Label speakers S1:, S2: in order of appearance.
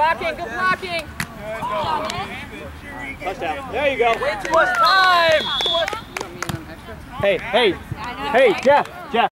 S1: blocking, good blocking.
S2: Touchdown. There you go.
S1: Way too much time.
S2: Hey, Jeff.